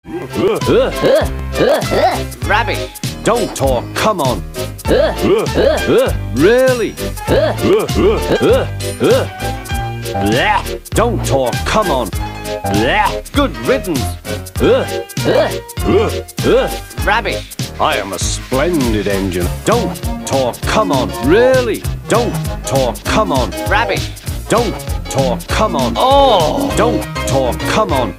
Rubbish. Don't talk, come on. Really? Don't talk, come on. Good riddance. Rubbish. I am a splendid engine. Don't talk, come on. Really? Don't talk, come on. Rubbish. Don't talk, come on. Oh! Don't talk, come on.